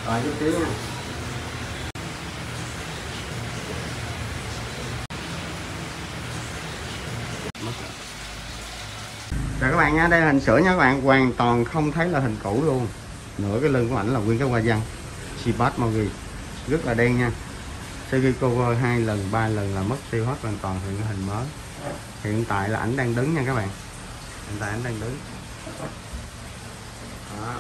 Rồi chút xíu nha. Rồi các bạn nha, đây là hình sửa nha các bạn, hoàn toàn không thấy là hình cũ luôn. Nửa cái lưng của ảnh là nguyên cái hoa văn Seabass Maury, rất là đen nha. Sau khi cover 2 lần 3 lần là mất tiêu hết hoàn toàn hiện hình mới. Hiện tại là ảnh đang đứng nha các bạn, hiện tại ảnh đang đứng đó.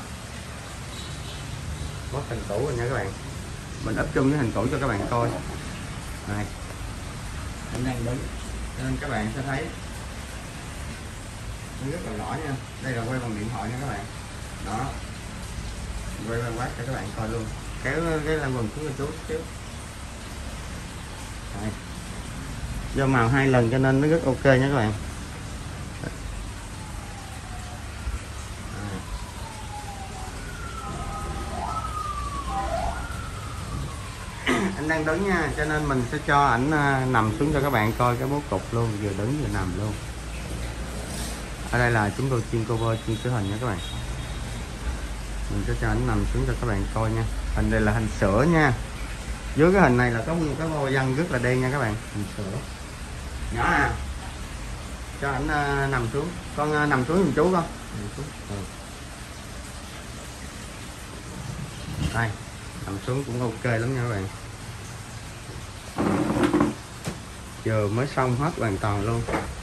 Mất hình cũ rồi nha các bạn, mình up chung cái hình cũ cho các bạn coi này, ảnh đang đứng nên các bạn sẽ thấy nó rất là rõ nha. Đây là quay bằng điện thoại nha các bạn, đó, quay quay quát cho các bạn coi luôn, kéo cái lăn quần xuống một chút xíu. Do màu 2 lần cho nên nó rất ok nha các bạn. Anh đang đứng nha, cho nên mình sẽ cho ảnh nằm xuống cho các bạn coi cái bố cục luôn, vừa đứng vừa nằm luôn. Ở đây là chúng tôi chuyên cover, chuyên sửa hình nha các bạn. Mình sẽ cho ảnh nằm xuống cho các bạn coi nha. Hình đây là hình sửa nha. Dưới cái hình này là có nguyên cái hoa văn rất là đen nha các bạn, hình sửa. Nhỏ à, cho ảnh nằm xuống, con nằm xuống giùm chú con. Đây, nằm xuống cũng ok lắm nha các bạn. Giờ mới xong hết hoàn toàn luôn.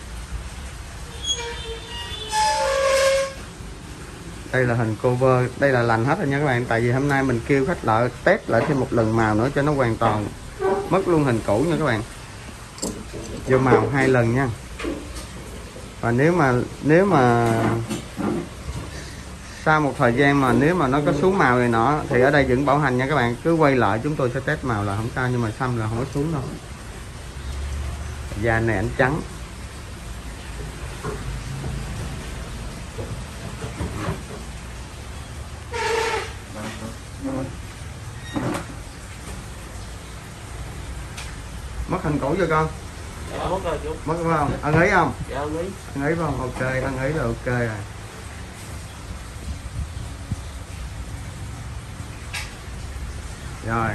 Đây là hình cover, đây là lành hết rồi nha các bạn. Tại vì hôm nay mình kêu khách lại test lại thêm một lần màu nữa cho nó hoàn toàn mất luôn hình cũ nha các bạn. Vô màu 2 lần nha. Và nếu mà sau một thời gian mà nếu mà nó có xuống màu này nọ thì ở đây vẫn bảo hành nha các bạn. Cứ quay lại chúng tôi sẽ test màu là không sao, nhưng mà xăm là không có xuống đâu. Da này ảnh trắng. Mất hình cũ chưa con? Dạ, mất rồi chú. Mất không? Ân ý không? Dạ, ân ý. Ân ý không? Ok, ân ý là ok rồi. Rồi.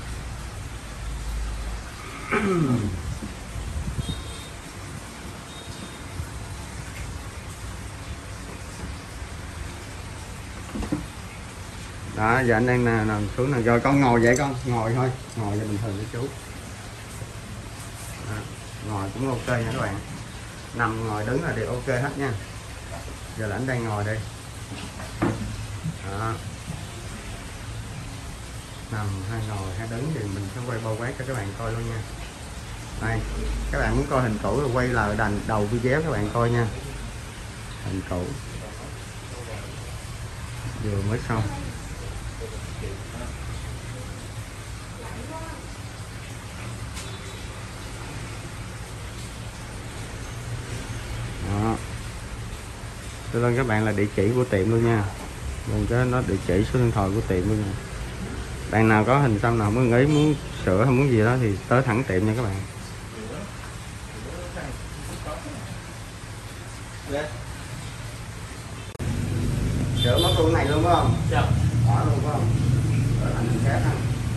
Đó, giờ anh đang nằm xuống nè, rồi con ngồi vậy con, ngồi thôi, ngồi vậy bình thường với chú. Đó, ngồi cũng ok nha các bạn. Nằm ngồi đứng là đều ok hết nha. Giờ là anh đang ngồi đây. Đó. Nằm hay ngồi hay đứng thì mình sẽ quay bao quát cho các bạn coi luôn nha. Đây, các bạn muốn coi hình cũ thì quay lại đầu video các bạn coi nha. Hình cũ vừa mới xong. Đó. Tôi lên các bạn là địa chỉ của tiệm luôn nha. Mình có nó địa chỉ, số điện thoại của tiệm luôn nha. Bạn nào có hình xăm nào muốn ý, muốn sửa hay muốn gì đó thì tới thẳng tiệm nha các bạn. Sửa mất luôn này luôn phải không? Dạ. Bỏ luôn phải không? Ở thành hình khác ha.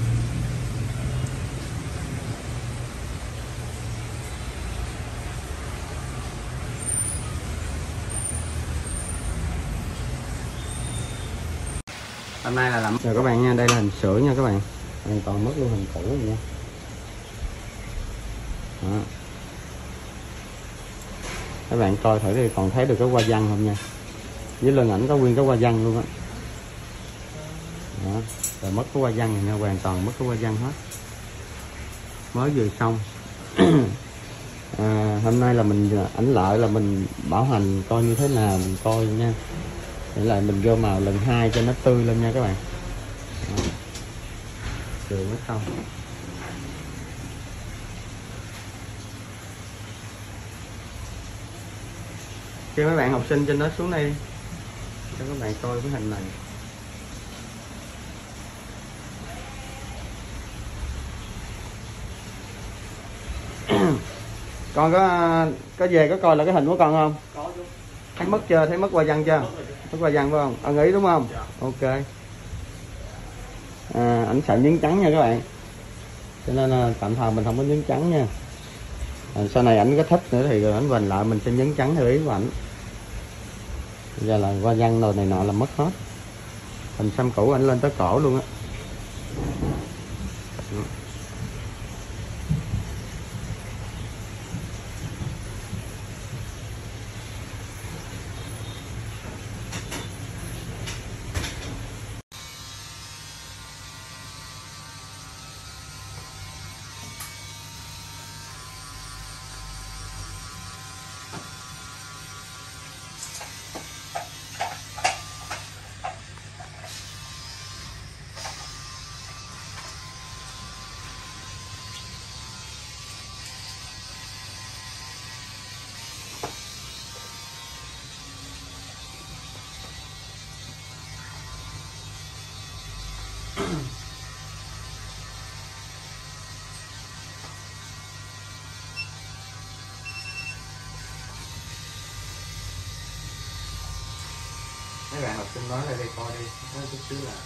Hôm nay là làm rồi các bạn nha, đây là hình sửa nha các bạn. Hoàn toàn mất luôn hình cũ rồi nha. Đó. Các bạn coi thử thì còn thấy được cái hoa văn không nha. Dưới lưng ảnh có nguyên cái hoa văn luôn á. Đó. Rồi mất cái hoa văn này nha, hoàn toàn mất cái hoa văn hết. Mới vừa xong. Hôm nay là mình ảnh lại là mình bảo hành coi như thế nào mình coi nha. Để lại mình vô màu lần 2 cho nó tươi lên nha các bạn. Đó. Vừa mới xong. Kêu mấy bạn học sinh trên đó xuống đây cho các bạn coi cái hình này. Con có về có coi là cái hình của con không? Có chú. Thấy mất chưa? Thấy mất hoa văn chưa? Mất hoa văn phải không? Ân ý đúng không? Dạ. Ok. ảnh sợ nhấn trắng nha các bạn, cho nên tạm thời mình không có nhấn trắng nha. Sau này ảnh có thích nữa thì ảnh vành lại mình sẽ nhấn trắng theo ý của ảnh. Giờ là hoa văn rồi này nọ là mất hết, hình xăm cũ ảnh lên tới cổ luôn á. Mấy bạn học sinh nói lại đây coi đi, nói chút xíu là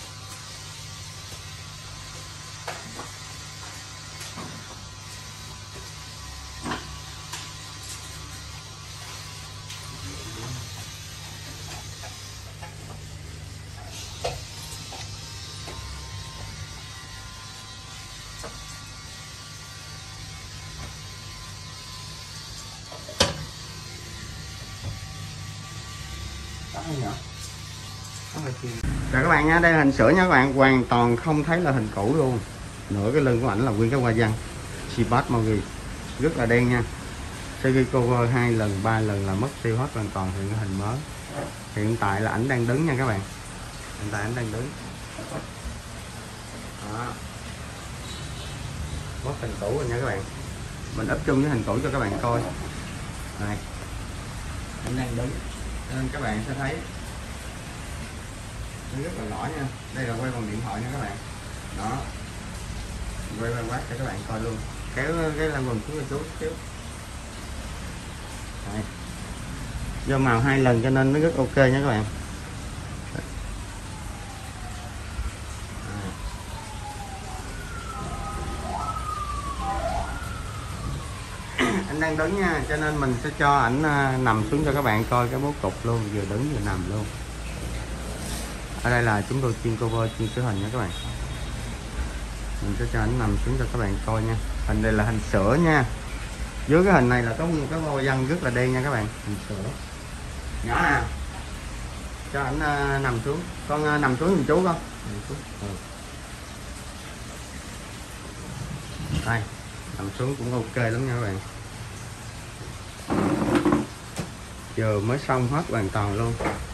rồi các bạn nha, đây là hình sửa nha các bạn, hoàn toàn không thấy là hình cũ luôn. Nửa cái lưng của ảnh là nguyên cái hoa văn Sibat Maugi rất là đen nha. Sau khi cover 2 lần 3 lần là mất tiêu hết hoàn toàn thì cái hình mới. Hiện tại là ảnh đang đứng nha các bạn, hiện tại ảnh đang đứng đó. Mất hình cũ rồi nha các bạn, mình ấp chung với hình cũ cho các bạn coi này, ảnh đang đứng nên các bạn sẽ thấy nó rất là rõ nha. Đây là quay bằng điện thoại nha các bạn, đó, quay quát cho các bạn coi luôn, kéo cái lăn quần xuống chút xíu. Do màu 2 lần cho nên nó rất ok nha các bạn. Anh đang đứng nha, cho nên mình sẽ cho ảnh nằm xuống cho các bạn coi cái bố cục luôn, vừa đứng vừa nằm luôn. Ở đây là chúng tôi chuyên cover, chuyên sửa hình nha các bạn. Mình sẽ cho ảnh nằm xuống cho các bạn coi nha. Hình này là hình sửa nha. Dưới cái hình này là có một cái hoa văn rất là đen nha các bạn. Hình sửa nhỏ à, cho ảnh nằm xuống. Con nằm xuống giùm chú con. Đây, nằm xuống cũng ok lắm nha các bạn. Vừa mới xong hết hoàn toàn luôn.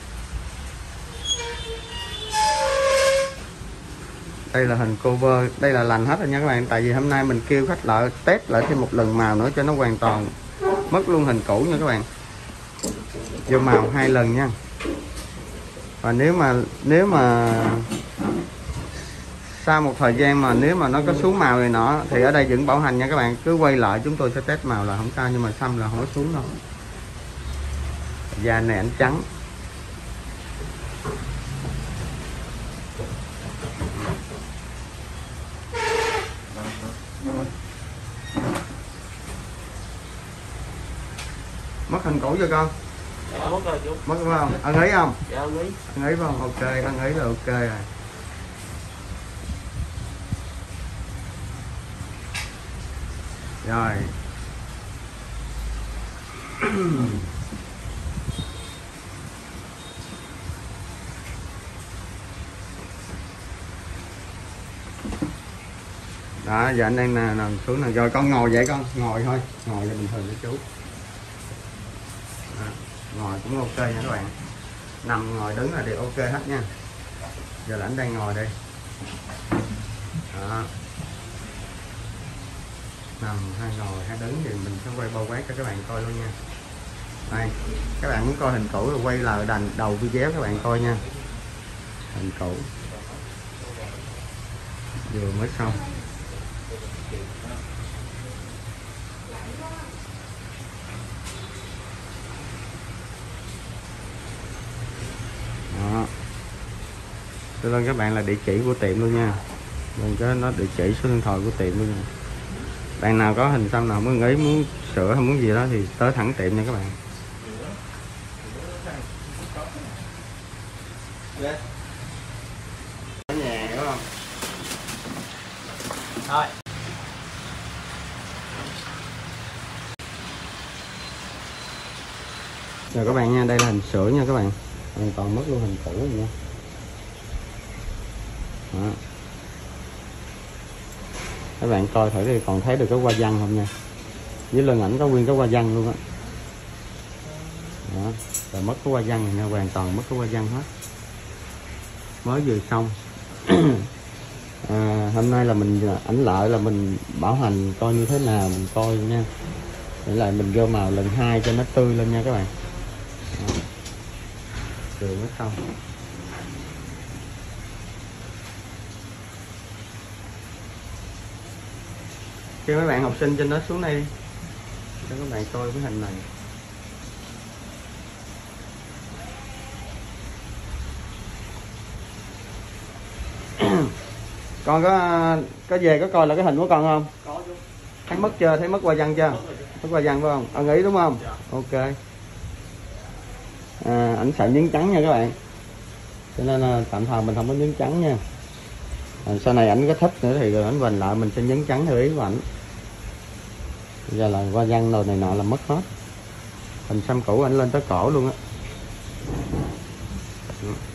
Đây là hình cover, đây là lành hết rồi nha các bạn. Tại vì hôm nay mình kêu khách lại test lại thêm một lần màu nữa cho nó hoàn toàn mất luôn hình cũ nha các bạn. Vô màu 2 lần nha. Và nếu mà sau một thời gian mà nếu mà nó có xuống màu này nọ thì ở đây vẫn bảo hành nha các bạn. Cứ quay lại chúng tôi sẽ test màu là không sao, nhưng mà xăm là không có xuống đâu. Da này ảnh trắng. Mất hình cũ chưa con? Dạ, mất rồi chú. Mất phải không? Ân ý không? Dạ, ân ý. Ân ý phải không? Ok, ân ý là ok rồi. Rồi. Đó, giờ anh đang nằm xuống nè. Rồi con ngồi vậy con, ngồi thôi, ngồi là bình thường với chú. Đó, ngồi cũng ok nha các bạn. Nằm ngồi đứng là đều ok hết nha. Giờ là anh đang ngồi đây. Đó. Nằm hay ngồi hay đứng thì mình sẽ quay bao quát cho các bạn coi luôn nha. Đây, các bạn muốn coi hình cũ thì quay lại đành đầu video các bạn coi nha. Hình cũ vừa mới xong. Đó. Tôi lên các bạn là địa chỉ của tiệm luôn nha. Mình có nó địa chỉ số điện thoại của tiệm luôn nha. Bạn nào có hình xăm nào muốn ý muốn sửa hay muốn gì đó thì tới thẳng tiệm nha các bạn. Ở nhà đúng không? Thôi. Rồi các bạn nha, đây là hình sửa nha các bạn. Hoàn toàn mất luôn hình cũ rồi nha. Đó. Các bạn coi thử thì còn thấy được cái hoa văn không nha. Dưới lưng ảnh có nguyên cái hoa văn luôn á. Đó. Rồi mất cái hoa văn này nha, hoàn toàn mất cái hoa văn hết. Mới vừa xong. Hôm nay là mình ảnh lại là mình bảo hành coi như thế nào mình coi nha. Để lại mình vô màu lần 2 cho nó tươi lên nha các bạn. Đó. Rồi mới xong. Kêu mấy bạn học sinh trên đó xuống đây đi, cho các bạn coi cái hình này. Con có về có coi là cái hình của con không? Có chứ. Thấy mất chưa? Thấy mất hoa văn chưa? Mất hoa văn phải không? Ân ý đúng không? Dạ. Ok. Ảnh sợ nhấn trắng nha các bạn, cho nên là tạm thời mình không có nhấn trắng nha. Sau này ảnh có thích nữa thì ảnh vành lại mình sẽ nhấn trắng theo ý của ảnh. Bây giờ là hoa văn rồi này nọ là mất hết. Hình xăm cũ ảnh lên tới cổ luôn á.